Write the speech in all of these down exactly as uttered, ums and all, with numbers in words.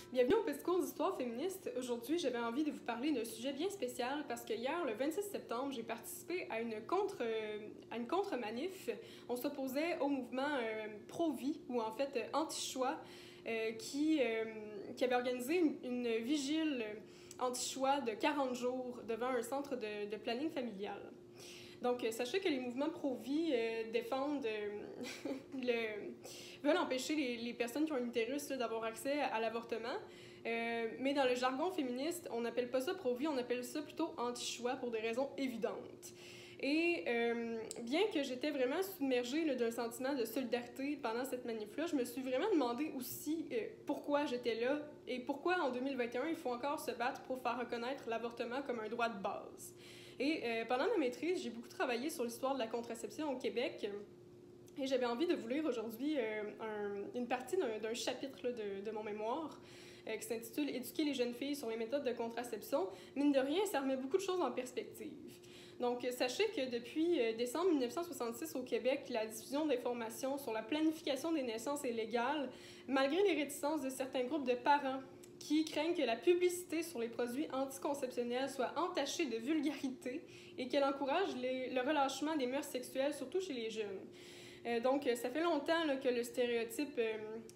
Bienvenue au petit cours d'histoire féministe. Aujourd'hui, j'avais envie de vous parler d'un sujet bien spécial parce que hier, le vingt-six septembre, j'ai participé à une contre à une contre-manif. On s'opposait au mouvement euh, pro-vie, ou en fait euh, anti-choix, euh, qui, euh, qui avait organisé une, une vigile anti-choix de quarante jours devant un centre de, de planning familial. Donc, sachez que les mouvements pro-vie euh, défendent, euh, le, veulent empêcher les, les personnes qui ont un utérus d'avoir accès à l'avortement. Euh, mais dans le jargon féministe, on n'appelle pas ça pro-vie, on appelle ça plutôt anti-choix pour des raisons évidentes. Et euh, bien que j'étais vraiment submergée d'un sentiment de solidarité pendant cette manif-là, je me suis vraiment demandé aussi euh, pourquoi j'étais là et pourquoi en deux mille vingt et un, il faut encore se battre pour faire reconnaître l'avortement comme un droit de base. Et euh, pendant ma maîtrise, j'ai beaucoup travaillé sur l'histoire de la contraception au Québec. Et j'avais envie de vous lire aujourd'hui euh, un, une partie d'un chapitre là, de, de mon mémoire euh, qui s'intitule « Éduquer les jeunes filles sur les méthodes de contraception ». Mine de rien, ça remet beaucoup de choses en perspective. Donc, sachez que depuis euh, décembre mille neuf cent soixante-six au Québec, la diffusion d'informations sur la planification des naissances est légale, malgré les réticences de certains groupes de parents qui craignent que la publicité sur les produits anticonceptionnels soit entachée de vulgarité et qu'elle encourage les, le relâchement des mœurs sexuelles, surtout chez les jeunes. Euh, donc, ça fait longtemps là, que le stéréotype euh,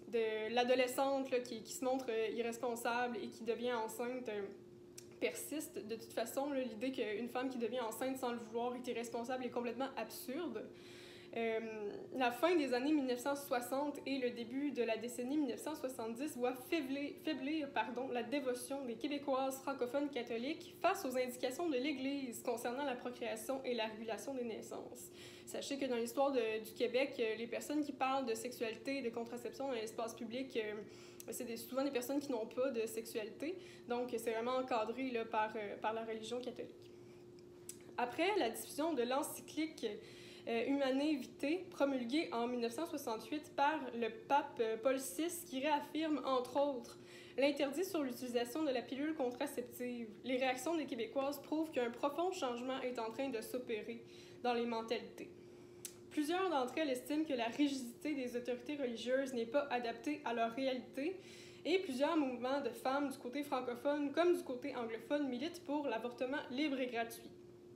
de l'adolescente qui, qui se montre euh, irresponsable et qui devient enceinte euh, persiste. De toute façon, l'idée qu'une femme qui devient enceinte sans le vouloir est irresponsable est complètement absurde. Euh, la fin des années mille neuf cent soixante et le début de la décennie mille neuf cent soixante-dix voient faiblir, faiblir pardon, la dévotion des Québécoises francophones catholiques face aux indications de l'Église concernant la procréation et la régulation des naissances. Sachez que dans l'histoire du Québec, les personnes qui parlent de sexualité et de contraception dans l'espace public, euh, c'est souvent des personnes qui n'ont pas de sexualité, donc c'est vraiment encadré là, par, euh, par la religion catholique. Après la diffusion de l'encyclique Euh, Humanae Vitae, promulguée en mille neuf cent soixante-huit par le pape Paul six, qui réaffirme, entre autres, l'interdit sur l'utilisation de la pilule contraceptive. Les réactions des Québécoises prouvent qu'un profond changement est en train de s'opérer dans les mentalités. Plusieurs d'entre elles estiment que la rigidité des autorités religieuses n'est pas adaptée à leur réalité, et plusieurs mouvements de femmes du côté francophone comme du côté anglophone militent pour l'avortement libre et gratuit.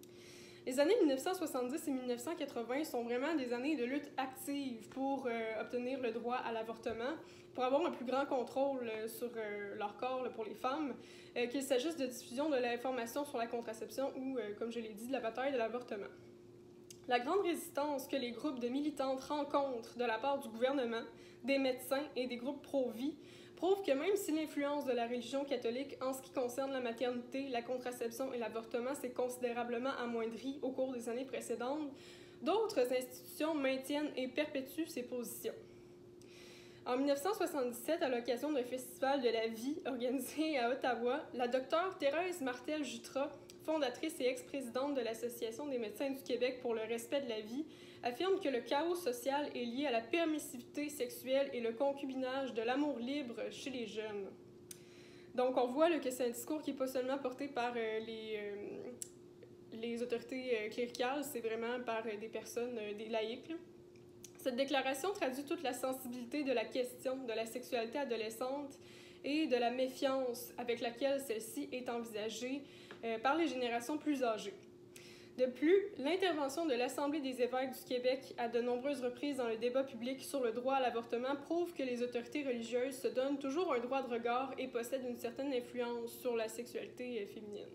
Les années mille neuf cent soixante-dix et mille neuf cent quatre-vingts sont vraiment des années de lutte active pour euh, obtenir le droit à l'avortement, pour avoir un plus grand contrôle euh, sur euh, leur corps là, pour les femmes, euh, qu'il s'agisse de diffusion de l'information sur la contraception ou, euh, comme je l'ai dit, de la bataille de l'avortement. La grande résistance que les groupes de militantes rencontrent de la part du gouvernement, des médecins et des groupes pro-vie prouve que même si l'influence de la religion catholique en ce qui concerne la maternité, la contraception et l'avortement s'est considérablement amoindrie au cours des années précédentes, d'autres institutions maintiennent et perpétuent ces positions. En mille neuf cent soixante-dix-sept, à l'occasion d'un festival de la vie organisé à Ottawa, la docteure Thérèse Martel-Jutras, fondatrice et ex-présidente de l'Association des médecins du Québec pour le respect de la vie, affirme que le chaos social est lié à la permissivité sexuelle et le concubinage de l'amour libre chez les jeunes. Donc, on voit là, que c'est un discours qui n'est pas seulement porté par euh, les, euh, les autorités euh, cléricales, c'est vraiment par euh, des personnes, euh, des laïcs. Là. Cette déclaration traduit toute la sensibilité de la question de la sexualité adolescente et de la méfiance avec laquelle celle-ci est envisagée euh, par les générations plus âgées. De plus, l'intervention de l'Assemblée des évêques du Québec à de nombreuses reprises dans le débat public sur le droit à l'avortement prouve que les autorités religieuses se donnent toujours un droit de regard et possèdent une certaine influence sur la sexualité féminine.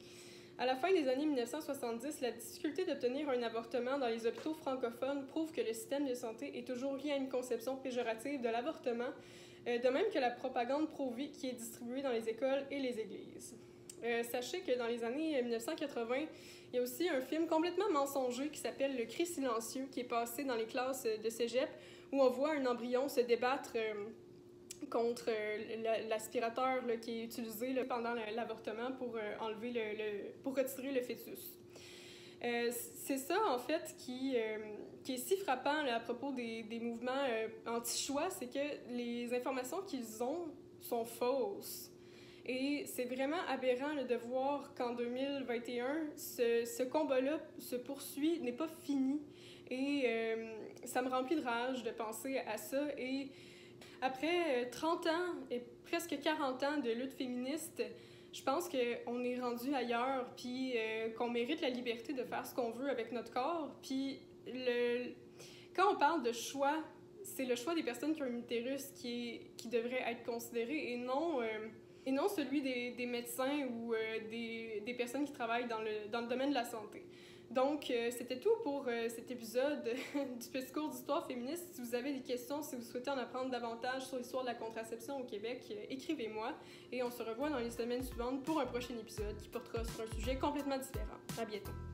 À la fin des années mille neuf cent soixante-dix, la difficulté d'obtenir un avortement dans les hôpitaux francophones prouve que le système de santé est toujours lié à une conception péjorative de l'avortement, de même que la propagande pro-vie qui est distribuée dans les écoles et les églises. Euh, sachez que dans les années mille neuf cent quatre-vingts, il y a aussi un film complètement mensonger qui s'appelle Le cri silencieux, qui est passé dans les classes de cégep, où on voit un embryon se débattre euh, contre euh, l'aspirateur là, qui est utilisé là, pendant l'avortement pour euh, enlever le, le, pour retirer le fœtus. Euh, c'est ça, en fait, qui, euh, qui est si frappant là, à propos des, des mouvements euh, anti-choix, c'est que les informations qu'ils ont sont fausses. Et c'est vraiment aberrant là, de voir qu'en deux mille vingt et un, ce, ce combat-là se poursuit, n'est pas fini. Et euh, ça me remplit de rage de penser à ça. Et Après trente ans et presque quarante ans de lutte féministe, je pense qu'on est rendu ailleurs, puis euh, qu'on mérite la liberté de faire ce qu'on veut avec notre corps. Puis le... quand on parle de choix, c'est le choix des personnes qui ont un utérus qui, est... qui devrait être considéré et non, euh... et non celui des, des médecins ou euh, des... des personnes qui travaillent dans le, dans le domaine de la santé. Donc, euh, c'était tout pour euh, cet épisode du petit cours d'histoire féministe. Si vous avez des questions, si vous souhaitez en apprendre davantage sur l'histoire de la contraception au Québec, euh, écrivez-moi. Et on se revoit dans les semaines suivantes pour un prochain épisode qui portera sur un sujet complètement différent. À bientôt!